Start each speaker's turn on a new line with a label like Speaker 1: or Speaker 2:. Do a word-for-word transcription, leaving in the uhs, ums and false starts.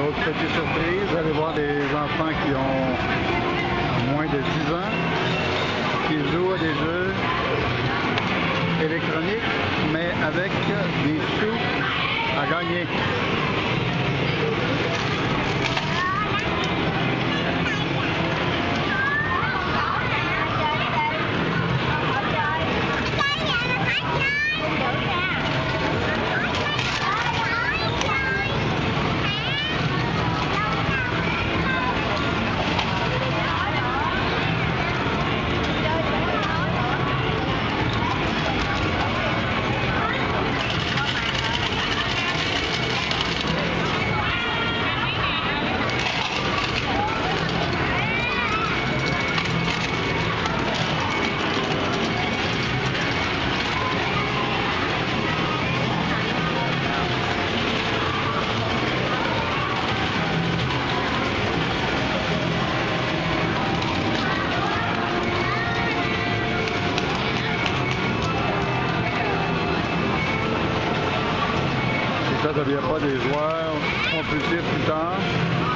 Speaker 1: autre petite surprise, vous allez voir des enfants qui ont moins de dix ans, qui jouent à des jeux électroniques, mais avec des sous à gagner. Ça ne devient pas des joueurs compulsifs plus tard.